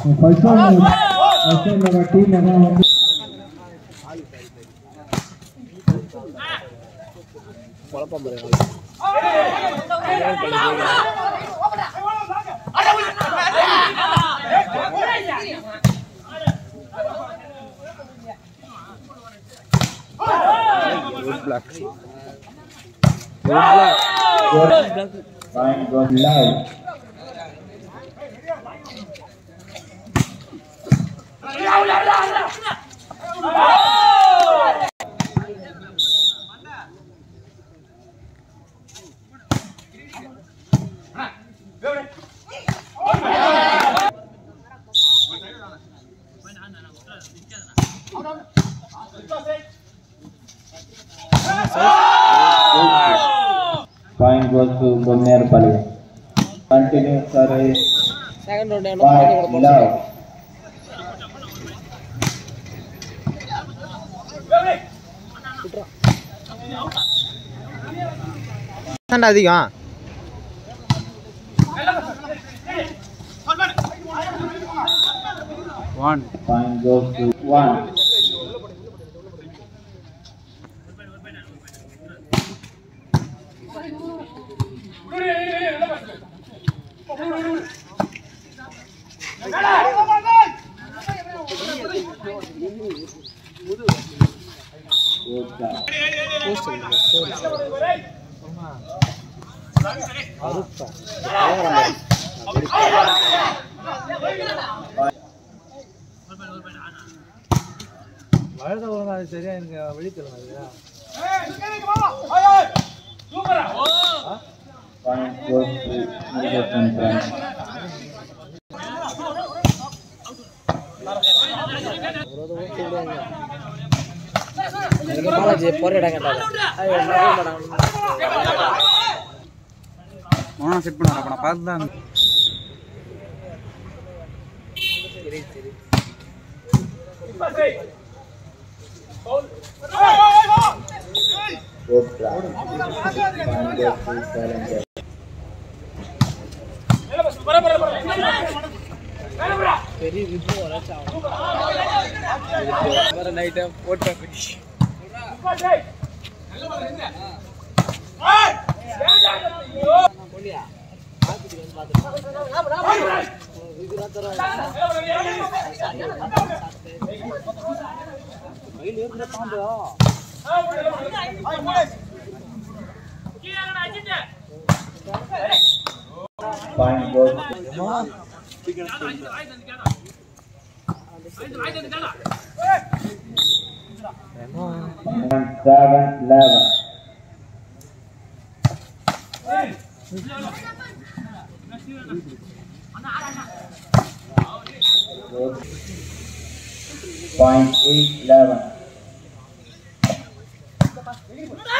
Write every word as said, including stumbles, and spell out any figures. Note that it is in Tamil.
First one, first one our team है குழப்பம் பண்றாங்க. Good black. Good black. Fine, good live. Point goes to Pondicherry. Continue, sorry. Second round down. Love. Sanda அதிகம். One. Point goes to one. வாழ்ந்த ஒழுங்கா அது சரியா எனக்கு வெளித்தரணும் இல்லையா? Point goes to Newton Branch. எனக்கு பாலாஜி போறேடா கேட்டாங்க. ஐயோ நான் மோனா செட் பண்ணறா அப்ப நான் பார்த்து தான் சரி சரி Good try. Point goes to Challenger. பெரிய விபோ வரச்சா வர நைட் போட் பினிஷ் போலியா ஆக்கிட்டு வந்து பாத்து இதுல தர மைல் ஏற்ற பாம்பா Point goes to seven eleven. Point eight eleven.